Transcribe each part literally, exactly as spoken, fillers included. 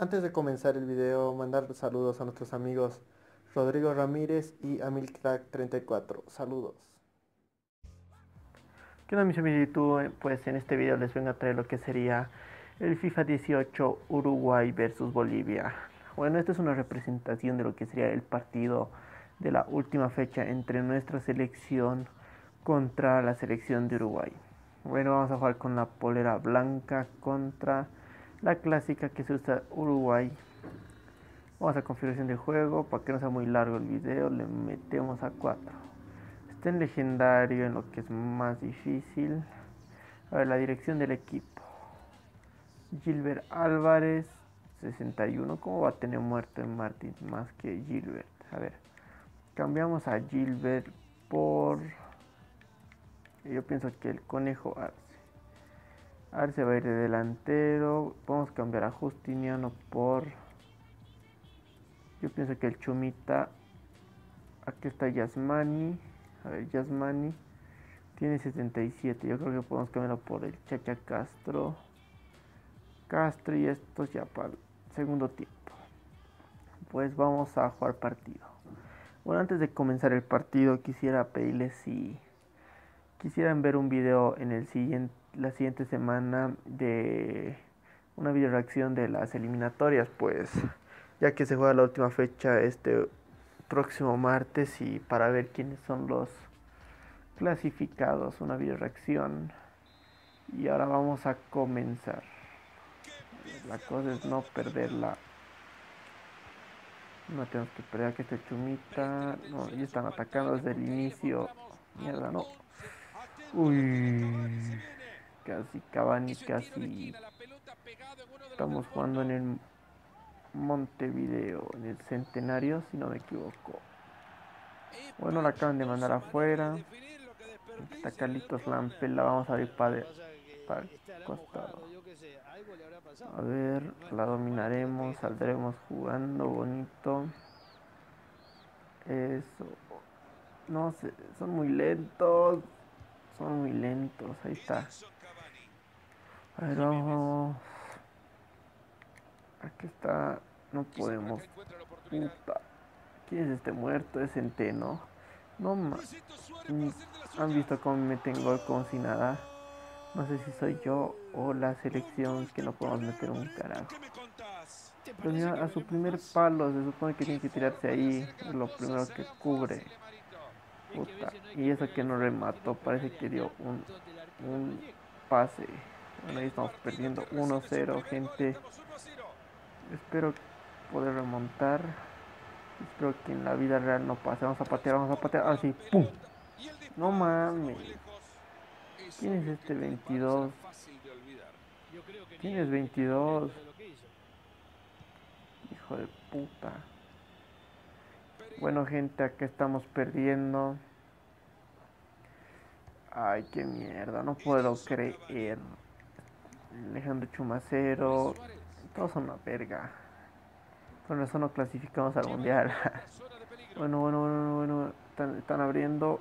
Antes de comenzar el video, mandar saludos a nuestros amigos Rodrigo Ramírez y Amilcrack treinta y cuatro. Saludos. ¿Qué onda mis amigos de YouTube? Pues en este video les vengo a traer lo que sería el FIFA dieciocho Uruguay versus Bolivia. Bueno, esta es una representación de lo que sería el partido de la última fecha entre nuestra selección contra la selección de Uruguay. Bueno, vamos a jugar con la polera blanca contra la clásica que se usa Uruguay. Vamos a configuración de juego, para que no sea muy largo el video, le metemos a cuatro. Está en legendario, en lo que es más difícil. A ver, la dirección del equipo. Gilbert Álvarez, sesenta y uno. ¿Cómo va a tener muerto en Martins más que Gilbert? A ver, cambiamos a Gilbert por... Yo pienso que el Conejo Arce. Arce va a ir de delantero. Vamos a cambiar a Justiniano por... Yo pienso que el Chumita... Aquí está Yasmani. A ver, Yasmani tiene setenta y siete. Yo creo que podemos cambiarlo por el Chacha Castro. Castro y estos ya para el segundo tiempo. Pues vamos a jugar partido. Bueno, antes de comenzar el partido quisiera pedirles si quisieran ver un video en el siguiente, la siguiente semana de una video reacción de las eliminatorias, pues ya que se juega la última fecha este próximo martes y para ver quiénes son los clasificados, una video reacción. Y ahora vamos a comenzar. La cosa es no perderla. No tenemos que perder que este Chumita. No, ya están atacando desde el inicio. Mierda, no. Uy. Casi Cavani, casi. Estamos jugando en el Montevideo, en el Centenario, si no me equivoco. Bueno, la acaban de mandar afuera. Está Carlitos Lampe, la vamos a ir para, para el costado. A ver, la dominaremos, saldremos jugando bonito. Eso. No sé, son muy lentos. Son muy lentos, ahí está. A ver, vamos. Aquí está. No podemos. Puta. ¿Quién es este muerto? Es Centeno. No más. Han visto cómo me meten gol como si nada. No sé si soy yo o la selección que no podemos meter un carajo. Pero mira, a su primer palo se supone que tiene que tirarse ahí. Es lo primero que cubre. Puta. Y eso que no remató. Parece que dio un, un pase. Bueno, ahí estamos perdiendo uno cero, gente. Espero poder remontar. Espero que en la vida real no pase. Vamos a patear, vamos a patear. Así, ah, ¡pum! No mames. ¿Quién es este veintidós? ¿Quién es veintidós? Hijo de puta. Bueno, gente, acá estamos perdiendo. Ay, qué mierda, no puedo creer. Alejandro Chumacero. Todos son una verga. Con eso no clasificamos al mundial. Bueno, bueno, bueno, bueno. Están, están abriendo.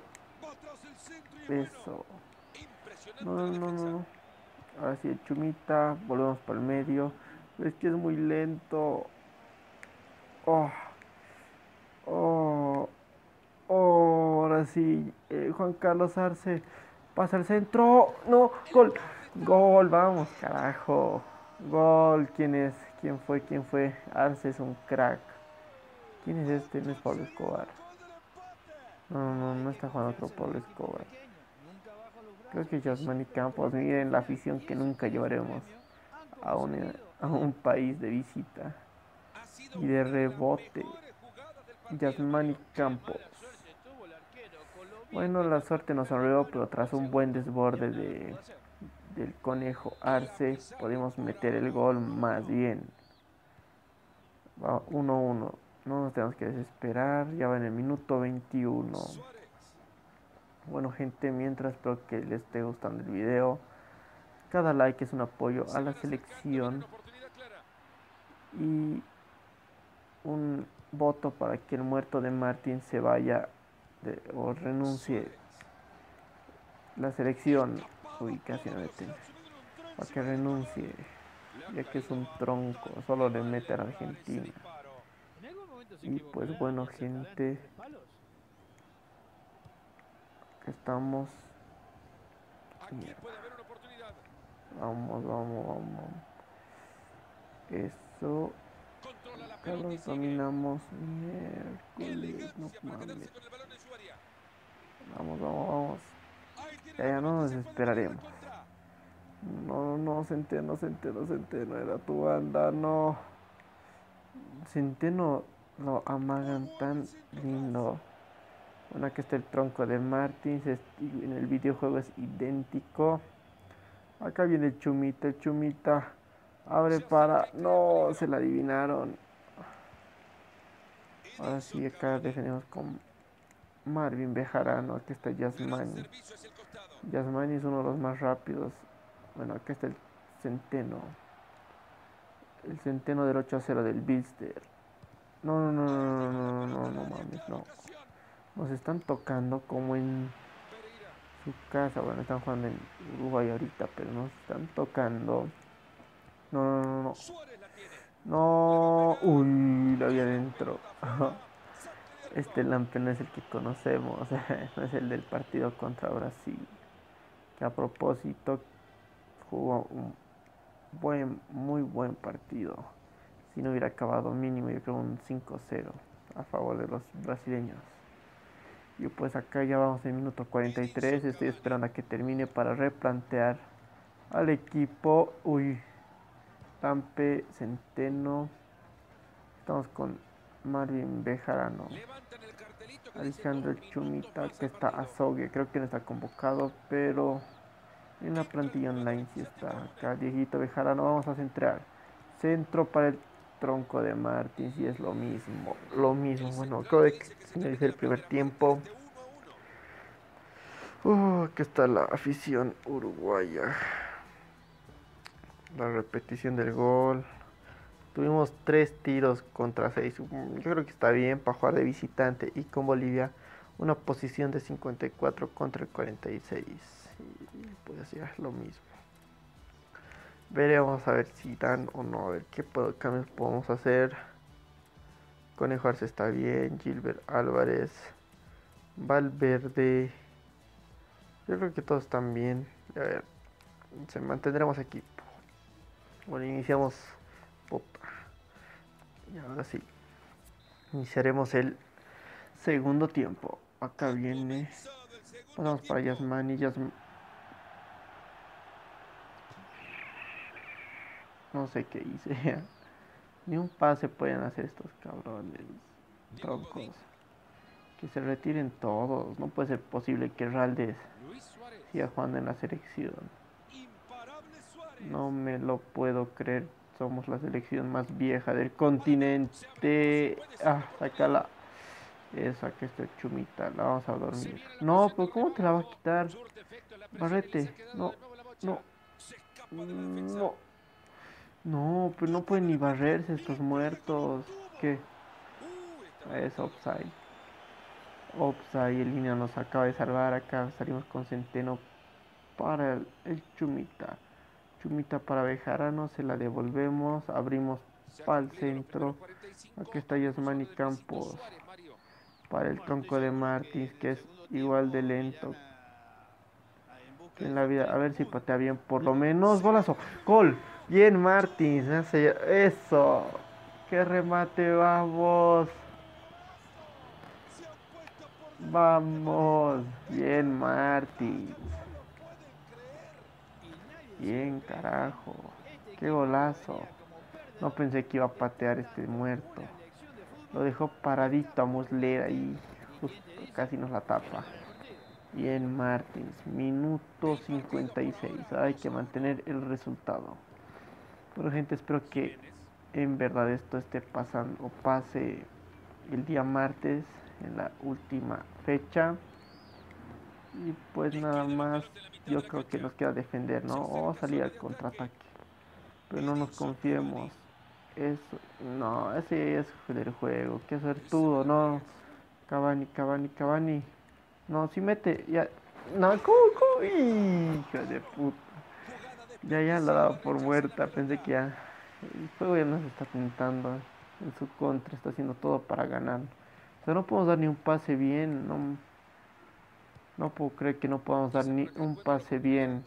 Eso. No, no, no, no. Ahora sí, el Chumita. Volvemos para el medio. Pero es que es muy lento. Oh. Oh. Oh. Ahora sí. Eh, Juan Carlos Arce. Pasa al centro. No. Gol. Gol. Vamos, carajo. Gol. ¿Quién es? ¿Quién fue? ¿Quién fue? Arce es un crack. ¿Quién es este? No es Pablo Escobar. No, no, no está jugando otro Pablo Escobar. Creo que Yasmani Campos. Miren la afición que nunca llevaremos a un, a un país de visita. Y de rebote. Yasmani Campos. Bueno, la suerte nos sonrió, pero tras un buen desborde de, del Conejo Arce, podemos meter el gol más bien. Va uno uno. No nos tenemos que desesperar. Ya va en el minuto veintiuno. Bueno, gente, mientras espero que les esté gustando el video. Cada like es un apoyo a la selección. Y un voto para que el muerto de Martín se vaya de, o renuncie la selección. Uy, casi me meten. Para que renuncie. ya que es un tronco, solo le mete a la Argentina. Y pues bueno, gente, que estamos. Mierda. Vamos, vamos, vamos. Eso. Acá los dominamos. Miércoles, no mames. Vamos, vamos, vamos. Ya, ya no nos desesperaremos. No, no, Centeno, Centeno, Centeno, era tu banda, no. Centeno lo amagan tan lindo. Bueno, aquí está el tronco de Martins. En el videojuego es idéntico. Acá viene el Chumita, el Chumita. Abre para. No, se la adivinaron. Ahora sí, acá defendemos con Marvin Bejarano. Aquí está Yasmani. Yasmani es uno de los más rápidos. Bueno, acá está el Centeno. El Centeno del ocho a cero del Bilster. No, no, no, no, no, no, no, no mames, no. Nos están tocando como en su casa. Bueno, están jugando en Uruguay ahorita, pero nos están tocando. No, no, no, no. No. Uy, lo había adentro. Este Lampe no es el que conocemos. No es el del partido contra Brasil. Que a propósito jugó un buen, muy buen partido. Si no hubiera acabado mínimo, yo creo un cinco cero a favor de los brasileños. Y pues acá ya vamos en minuto cuarenta y tres. Estoy esperando a que termine para replantear al equipo. Uy, Lampe, Centeno. Estamos con Marvin Bejarano. Alejandro Chumita, que está Azogue. Creo que no está convocado, pero en la plantilla online sí está. Acá Dieguito Bejarano, vamos a centrar. Centro para el tronco de Martins y es lo mismo. Lo mismo. Bueno, acabo de finalizar el primer tiempo. Uh, aquí está la afición uruguaya. La repetición del gol. Tuvimos tres tiros contra seis. Yo creo que está bien para jugar de visitante. Y con Bolivia una posición de cincuenta y cuatro contra el cuarenta y seis. Y pues ya es lo mismo. Veremos a ver si dan o no. A ver qué cambios podemos hacer. Conejo Arce está bien. Gilbert Álvarez. Valverde. Yo creo que todos están bien. A ver. Se mantendremos aquí. Bueno, iniciamos. Puta. Y ahora sí. Iniciaremos el segundo tiempo. Acá viene. Pasamos para Yasmani. Yasmani. No sé qué hice. Ni un pase pueden hacer estos cabrones. Troncos. Que se retiren todos. No puede ser posible que Raldes siga jugando en la selección. No me lo puedo creer. Somos la selección más vieja del continente. Ah, sácala. Esa que está Chumita. La vamos a dormir. No, pero ¿cómo te la va a quitar? Barrete. No, no. No. No, pero no pueden ni barrerse estos muertos. ¿Qué? Es offside. Offside. El línea nos acaba de salvar. Acá salimos con Centeno para el, el Chumita. Chumita para Bejarano. Se la devolvemos. Abrimos para el centro. Aquí está Yasmani Campos. Para el tronco de Martins, que es igual de lento que en la vida. A ver si patea bien, por lo menos. Golazo. Gol. Bien, Martins. Eso. Qué remate, vamos. Vamos. Bien, Martins. Bien, carajo. Qué golazo. No pensé que iba a patear este muerto. Lo dejó paradito a Muslera y justo casi nos la tapa. Bien, Martins. Minuto cincuenta y seis. Hay que mantener el resultado. Bueno, gente, espero que en verdad esto esté pasando o pase el día martes en la última fecha. Y pues nada más, yo creo que nos queda defender, ¿no? O salir al contraataque. Pero no nos confiemos. Eso, no, ese es del juego. Qué suertudo, no. Cavani, Cavani, Cavani. No, si mete, ya. No, ¿cómo, cómo? Hija de puta. Ya, ya la daba por muerta. Pensé que ya el juego ya nos está tentando en su contra. Está haciendo todo para ganar. O sea, no podemos dar ni un pase bien. No, no puedo creer que no podamos dar ni un pase bien.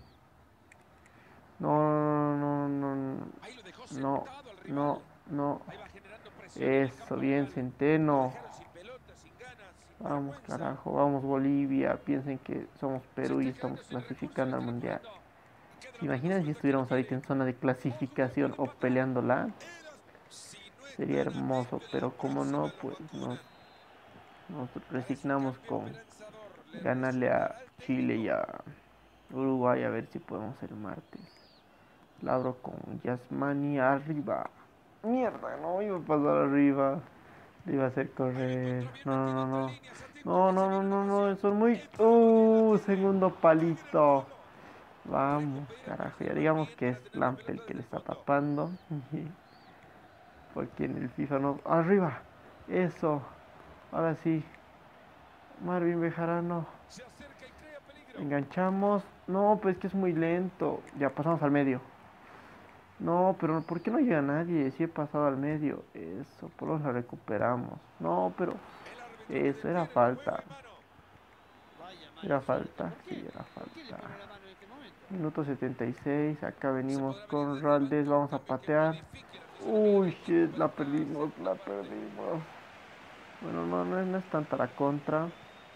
No, no, no, no, no, no, no. Eso, bien, Centeno. Vamos, carajo, vamos Bolivia. Piensen que somos Perú y estamos clasificando al mundial. ¿Se imaginan si estuviéramos ahorita en zona de clasificación o peleándola? Sería hermoso, pero como no, pues nos, nos resignamos con ganarle a Chile y a Uruguay a ver si podemos el martes. Labro con Yasmani arriba. Mierda, no iba a pasar arriba. Le iba a hacer correr. No, no, no, no. No, no, no, no, no. Eso es muy. Uh, segundo palito. Vamos, carajo. Ya digamos que es Lampe el que le está tapando. Porque en el FIFA no. ¡Arriba! Eso. Ahora sí. Marvin Bejarano. Enganchamos. No, pues que es muy lento. Ya pasamos al medio. No, pero ¿por qué no llega nadie? Si he pasado al medio. Eso, por lo menos lo recuperamos. No, pero eso era falta. Era falta, sí, era falta. Minuto setenta y seis. Acá venimos con Raldez. Vamos a patear. Uy, shit, la perdimos, la perdimos. Bueno, no, no, es, no es tanta la contra.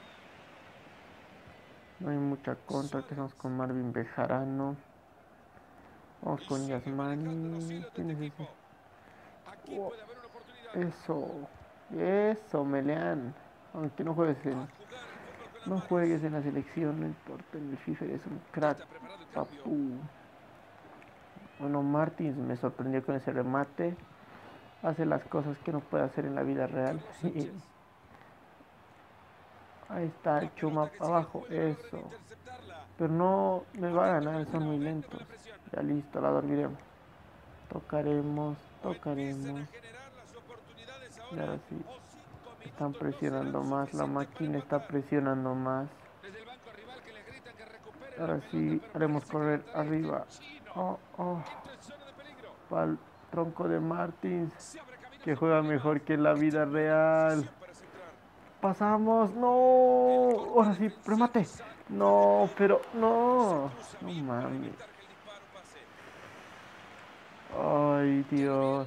No hay mucha contra. Tenemos con Marvin Bejarano. Vamos con Yasmani. ¿Quién es ese? Oh, eso. Eso, Meleán. Aunque no juegues en. No juegues en la selección, no importa. En el FIFA eres un crack, papu. Bueno, Martins me sorprendió con ese remate. Hace las cosas que no puede hacer en la vida real. Ahí está el Chuma abajo, eso. Pero no me va a ganar, son muy lentos. Ya listo, la dormiremos. Tocaremos, tocaremos. Y ahora sí. Están presionando más, la máquina está presionando más. Ahora sí, haremos correr arriba. Oh, oh. Para el tronco de Martins, que juega mejor que en la vida real. Pasamos, no. Ahora sí, remate. No, pero no. No mames. Ay, Dios.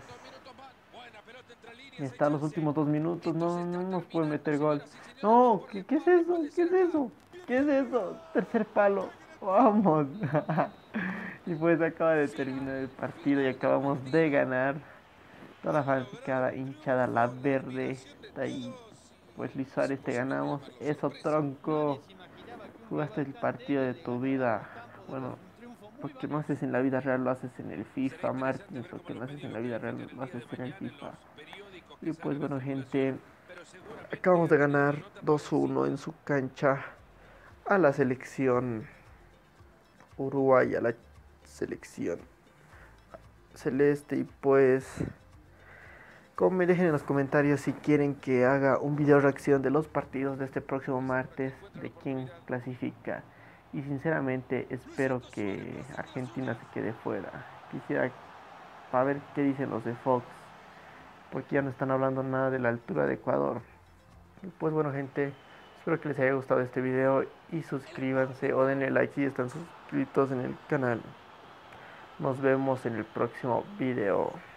Están los últimos dos minutos. No, no nos puede meter gol. No, ¿qué, qué es eso? ¿Qué es eso? ¿Qué es eso? Tercer palo. Vamos. Y pues acaba de terminar el partido y acabamos de ganar. Toda la fanaticada hinchada, la verde, está ahí. Pues Luis Suárez, te ganamos. Eso, tronco. Jugaste el partido de tu vida. Bueno, lo que no haces en la vida real lo haces en el FIFA, Martins. Lo que no haces en la vida real lo haces en el FIFA. Y pues bueno, gente, acabamos de ganar dos uno en su cancha a la selección Uruguay, a la selección celeste. Y pues, como me dejen en los comentarios si quieren que haga un video reacción de los partidos de este próximo martes, de quién clasifica. Y sinceramente espero que Argentina se quede fuera. Quisiera para ver qué dicen los de Fox, porque ya no están hablando nada de la altura de Ecuador. Y pues bueno, gente, espero que les haya gustado este video y suscríbanse o denle like si están suscritos en el canal. Nos vemos en el próximo video.